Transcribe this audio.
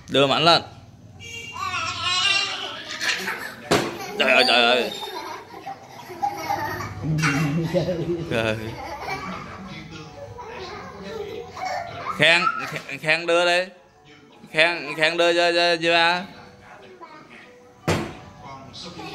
Đưa mạnh lên. Trời ơi trời ơi. Trời. Khang, Khang đưa đi. Khang đưa cho ba.